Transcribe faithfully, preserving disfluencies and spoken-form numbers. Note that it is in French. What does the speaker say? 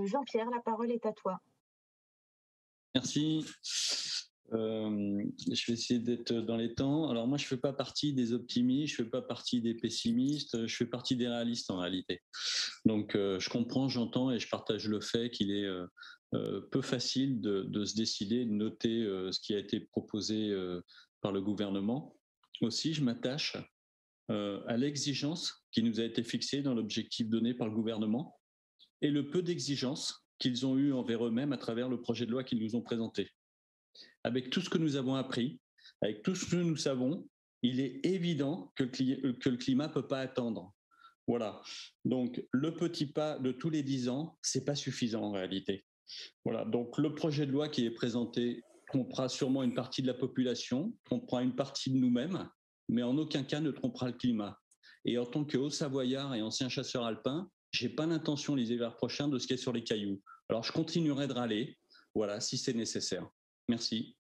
Euh, Jean-Pierre, la parole est à toi. Merci. Euh, je vais essayer d'être dans les temps. Alors moi, je ne fais pas partie des optimistes, je ne fais pas partie des pessimistes, je fais partie des réalistes en réalité. Donc euh, je comprends, j'entends et je partage le fait qu'il est euh, euh, peu facile de, de se décider, de noter euh, ce qui a été proposé euh, par le gouvernement. Aussi, je m'attache euh, à l'exigence qui nous a été fixée dans l'objectif donné par le gouvernement et le peu d'exigence qu'ils ont eu envers eux-mêmes à travers le projet de loi qu'ils nous ont présenté. Avec tout ce que nous avons appris, avec tout ce que nous savons, il est évident que le climat ne peut pas attendre. Voilà. Donc, le petit pas de tous les dix ans, ce n'est pas suffisant en réalité. Voilà. Donc, le projet de loi qui est présenté trompera sûrement une partie de la population, trompera une partie de nous-mêmes, mais en aucun cas ne trompera le climat. Et en tant que haut-savoyard et ancien chasseur alpin, je n'ai pas l'intention les hivers prochains de skier sur les cailloux. Alors, je continuerai de râler, voilà, si c'est nécessaire. Merci.